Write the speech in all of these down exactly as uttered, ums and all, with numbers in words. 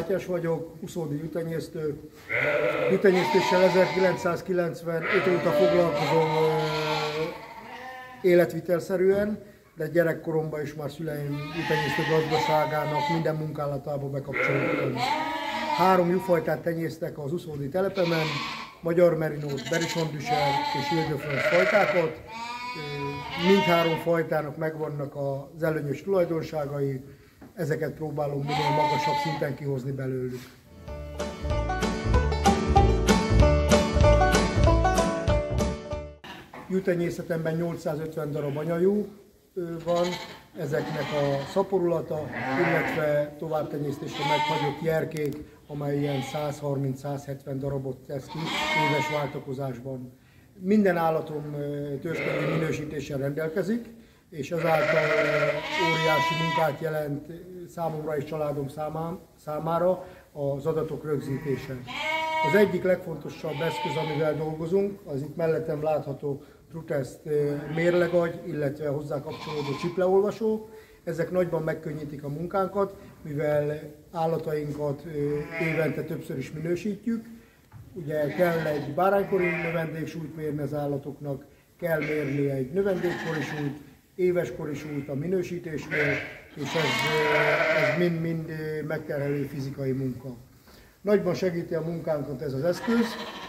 Mátyás vagyok, uszódi juhtenyésztő. Juhtenyésztéssel ezerkilencszázkilencvenöt óta foglalkozom életvitelszerűen, de gyerekkoromban is már szüleim juhtenyésztő gazdaságának minden munkálatába bekapcsolódtam. Három juhfajtát tenyésztek az uszódi telepemen, magyar merinót, Berison Düsser és Ile-de-France fajtákat. Mindhárom fajtának megvannak az előnyös tulajdonságai, ezeket próbálom minél magasabb szinten kihozni belőlük. Juhtenyészetemben nyolcszázötven darab anyajú van, ezeknek a szaporulata, illetve továbbtenyésztésre meghagyott jerkék, amely ilyen száz harminc száz hetven darabot tesz ki éves váltakozásban. Minden állatom törzskönyvi minősítéssel rendelkezik, és ezáltal óriási munkát jelent számomra és családom számára az adatok rögzítése. Az egyik legfontosabb eszköz, amivel dolgozunk, az itt mellettem látható TruTest mérlegagy, illetve hozzá kapcsolódó csipleolvasó. Ezek nagyban megkönnyítik a munkánkat, mivel állatainkat évente többször is minősítjük. Ugye kell egy báránykori növendéksúlyt mérni az állatoknak, kell mérni egy növendékkori súlyt, éveskori súlyt a minősítésnél, és ez mind-mind megterhelő fizikai munka. Nagyban segíti a munkánkat ez az eszköz.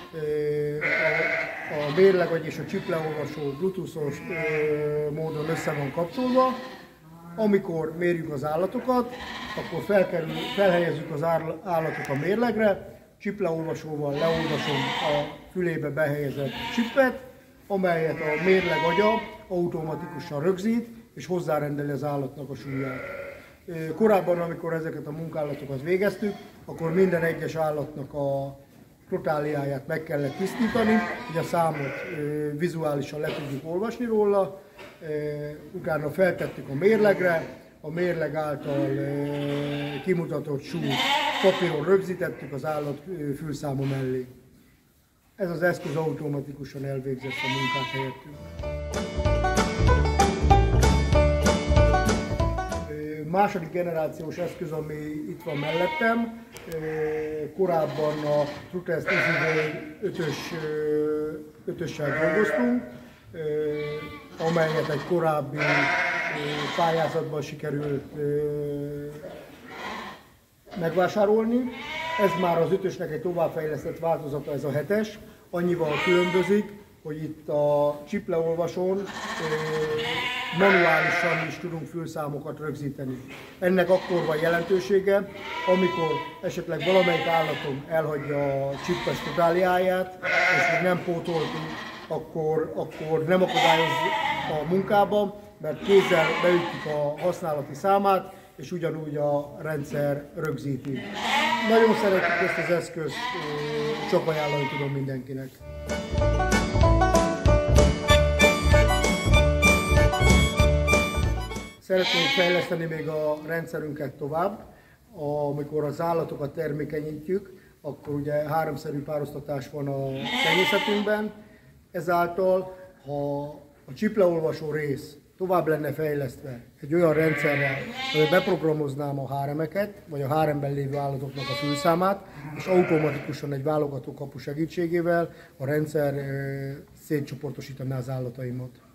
A, a mérlegagy és a csipleolvasó bluetooth-os módon össze van kapcsolva. Amikor mérjük az állatokat, akkor felkerül, felhelyezzük az állatot a mérlegre, csipleolvasóval leolvasom a fülébe behelyezett csippet, amelyet a mérleg agya automatikusan rögzít és hozzárendeli az állatnak a súlyát. Korábban, amikor ezeket a munkálatokat végeztük, akkor minden egyes állatnak a krotáliáját meg kellett tisztítani, hogy a számot vizuálisan le tudjuk olvasni róla, utána feltettük a mérlegre, a mérleg által kimutatott súlyt papíron rögzítettük az állat fülszáma mellé. Ez az eszköz automatikusan elvégzi ezt a munkát helyettünk. Második generációs eszköz, ami itt van mellettem, korábban a TruTest ötössel dolgoztunk, amelyet egy korábbi pályázatban sikerült megvásárolni. Ez már az ötösnek egy továbbfejlesztett változata, ez a hetes, annyival különbözik, hogy itt a csipleolvasón manuálisan is tudunk fülszámokat rögzíteni. Ennek akkor van jelentősége, amikor esetleg valamelyik állatom elhagyja a csippes krotáliáját, és még nem pótoltunk, akkor, akkor nem akadályoz a munkába, mert kézzel beütjük a használati számát, és ugyanúgy a rendszer rögzíti. Nagyon szeretjük ezt az eszközt, csak ajánlani tudom mindenkinek. Szeretnénk fejleszteni még a rendszerünket tovább. Amikor az állatokat termékenyítjük, akkor ugye háromszerű párosztatás van a tenyészetünkben. Ezáltal, ha a csipleolvasó rész tovább lenne fejlesztve egy olyan rendszerrel, hogy beprogramoznám a háremeket, vagy a háremben lévő állatoknak a fülszámát, és automatikusan egy válogatókapu segítségével a rendszer szétcsoportosítaná az állataimat.